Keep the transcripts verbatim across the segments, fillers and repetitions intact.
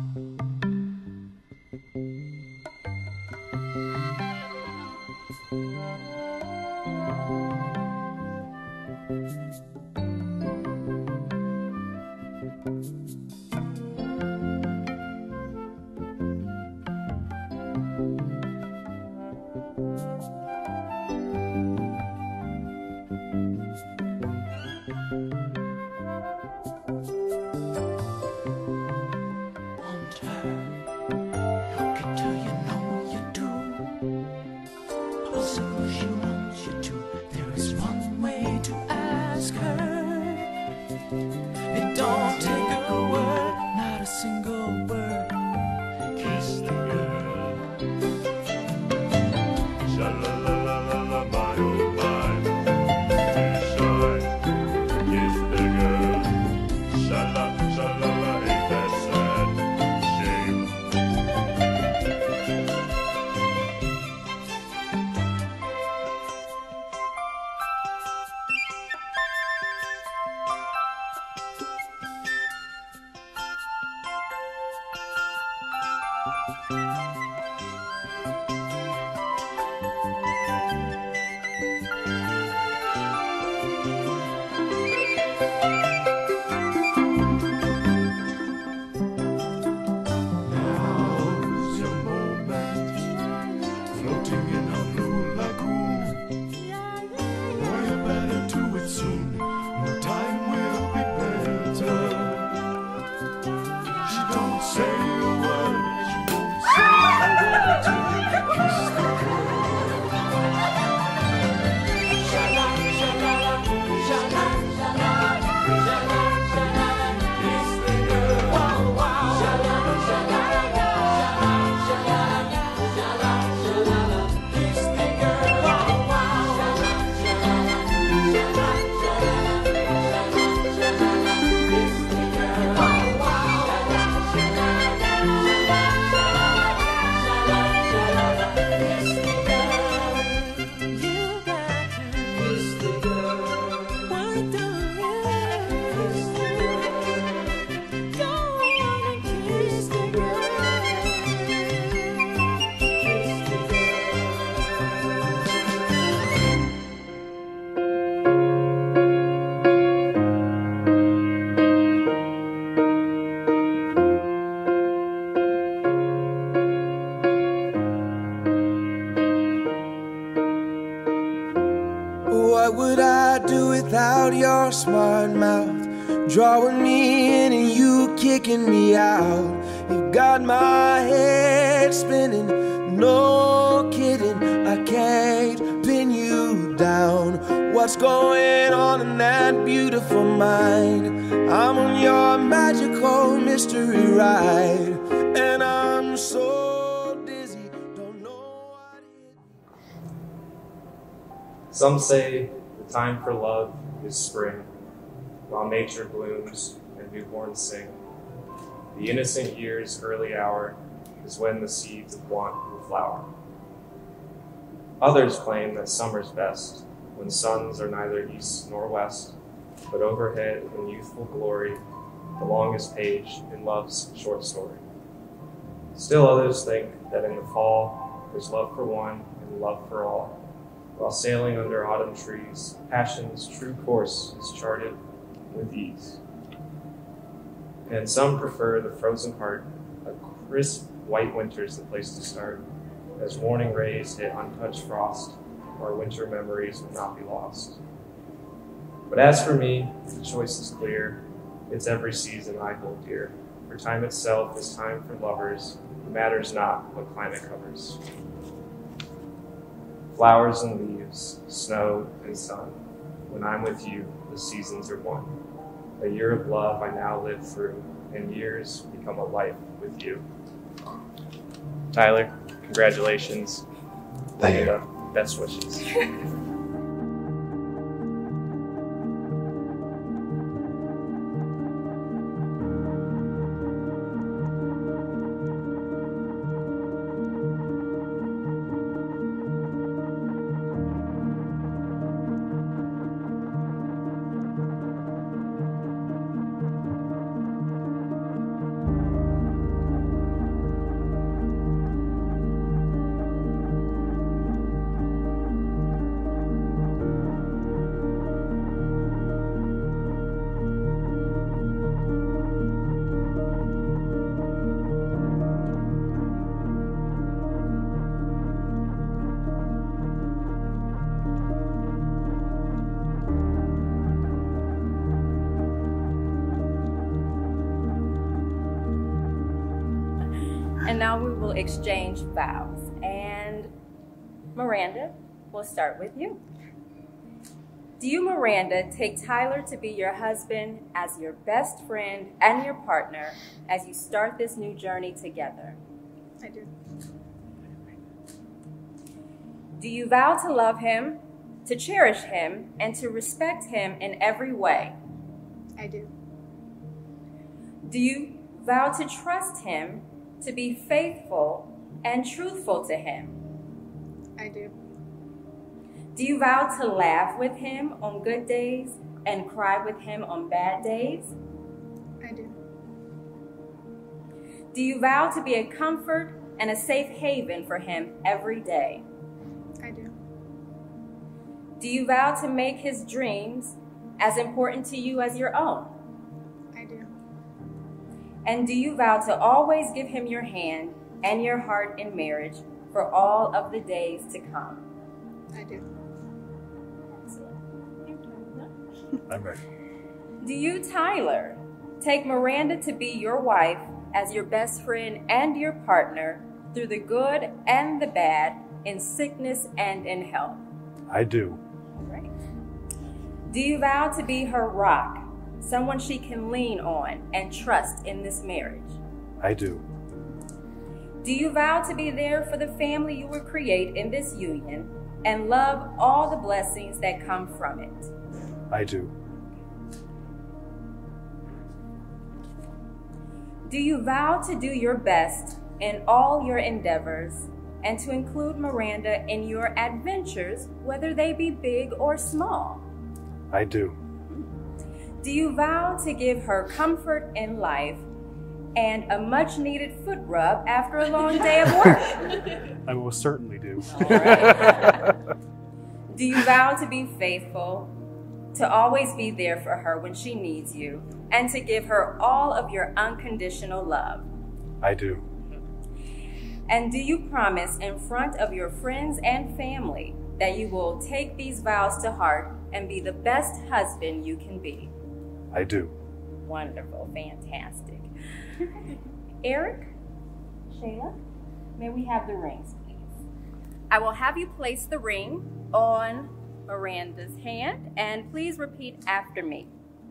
What would I do without your smart mouth, drawing me in and you kicking me out? You got my head spinning, no kidding, I can't pin you down. What's going on in that beautiful mind? I'm on your magical mystery ride, and I'm so dizzy, don't know what it... Some say the time for love is spring, while nature blooms and newborns sing. The innocent year's early hour is when the seeds of want will flower. Others claim that summer's best, when suns are neither east nor west, but overhead in youthful glory, the longest page in love's short story. Still others think that in the fall, there's love for one and love for all. While sailing under autumn trees, passion's true course is charted with ease. And some prefer the frozen heart, a crisp white winter's the place to start, as morning rays hit untouched frost, our winter memories will not be lost. But as for me, the choice is clear, it's every season I hold dear, for time itself is time for lovers, it matters not what climate covers. Flowers and leaves, snow and sun, when I'm with you, the seasons are one. A year of love I now live through, and years become a life with you. Tyler, congratulations. Thank you. And, uh, best wishes. And now we will exchange vows. And Miranda, we'll start with you. Do you, Miranda, take Tyler to be your husband, as your best friend and your partner as you start this new journey together? I do. Do you vow to love him, to cherish him, and to respect him in every way? I do. Do you vow to trust him, to be faithful and truthful to him? I do. Do you vow to laugh with him on good days and cry with him on bad days? I do. Do you vow to be a comfort and a safe haven for him every day? I do. Do you vow to make his dreams as important to you as your own? I do. And do you vow to always give him your hand and your heart in marriage for all of the days to come? I do. I'm ready. Do you, Tyler, take Miranda to be your wife as your best friend and your partner through the good and the bad, in sickness and in health? I do. All right. Do you vow to be her rock, someone she can lean on and trust in this marriage? I do. Do you vow to be there for the family you will create in this union and love all the blessings that come from it? I do. Do you vow to do your best in all your endeavors and to include Miranda in your adventures, whether they be big or small? I do. Do you vow to give her comfort in life and a much-needed foot rub after a long day of work? I will certainly do. All right. Do you vow to be faithful, to always be there for her when she needs you, and to give her all of your unconditional love? I do. And do you promise in front of your friends and family that you will take these vows to heart and be the best husband you can be? I do. Wonderful, fantastic. Eric, Shayla, may we have the rings, please? I will have you place the ring on Miranda's hand, and please repeat after me.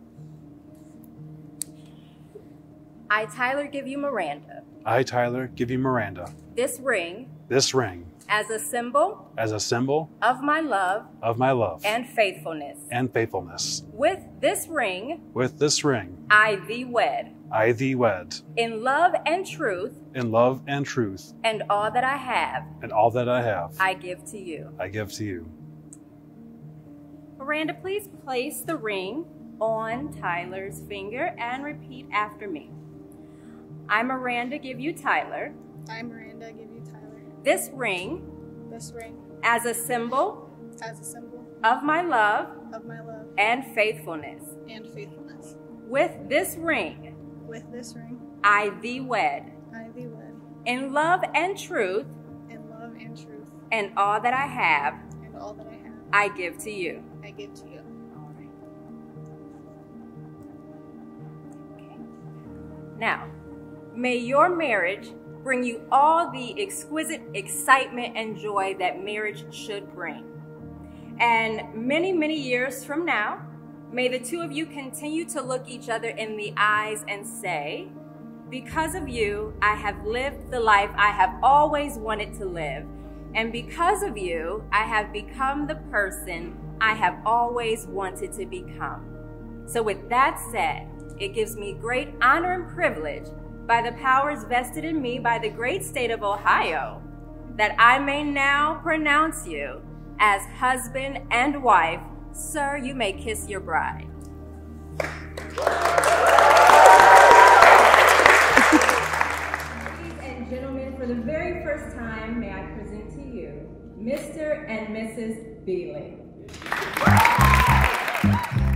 I, Tyler, give you Miranda. I, Tyler, give you Miranda. This ring. This ring. As a symbol. As a symbol. Of my love. Of my love. And faithfulness. And faithfulness. With this ring. With this ring. I thee wed. I thee wed. In love and truth. In love and truth. And all that I have. And all that I have. I give to you. I give to you. Miranda, please place the ring on Tyler's finger and repeat after me. I, Miranda, give you Tyler. I, Miranda, give you Tyler. This ring. This ring. As a symbol. As a symbol. Of my love. Of my love. And faithfulness. And faithfulness. With this ring. With this ring. I thee wed. I thee wed. In love and truth. In love and truth. And all that I have. And all that I have. I give to you. I give to you. All right. Okay. Now, may your marriage bring you all the exquisite excitement and joy that marriage should bring. And many, many years from now, may the two of you continue to look each other in the eyes and say, because of you, I have lived the life I have always wanted to live. And because of you, I have become the person I have always wanted to become. So with that said, it gives me great honor and privilege by the powers vested in me by the great state of Ohio, that I may now pronounce you as husband and wife. Sir, you may kiss your bride. Ladies and gentlemen, for the very first time, may I present to you Mister and Missus Beeling.